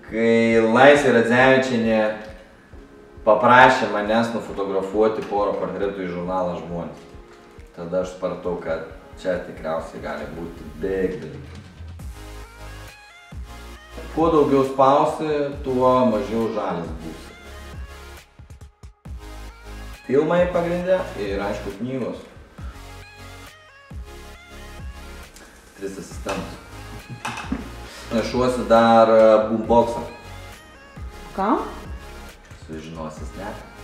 kai Laisvė Radzevičienė paprašė manęs nufotografuoti porą portretų į žurnalą Žmonės. Tada aš supratau, kad čia tikriausiai gali būti big dalykai. Kuo daugiau spausi, tuo mažiau žalis būsi. Filmai pagrindė ir aišku knygos. 3 asistentus. Nešuosi dar boomboxą. Ką? Sužinosis, ne?